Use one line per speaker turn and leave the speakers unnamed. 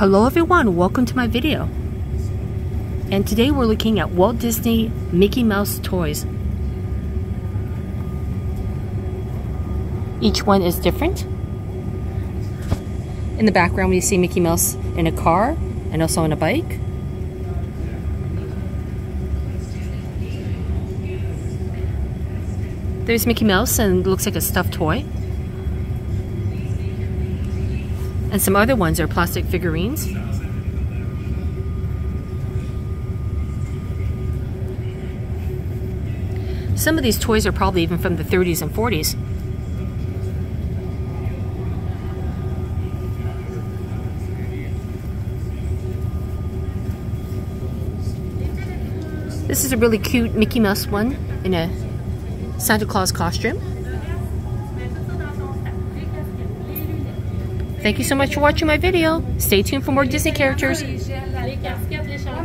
Hello everyone, welcome to my video. And today we're looking at Walt Disney Mickey Mouse toys. Each one is different. In the background we see Mickey Mouse in a car and also on a bike. There's Mickey Mouse and it looks like a stuffed toy. And some other ones are plastic figurines. Some of these toys are probably even from the 30s and 40s. This is a really cute Mickey Mouse one in a Santa Claus costume. Thank you so much for watching my video. Stay tuned for more Disney characters.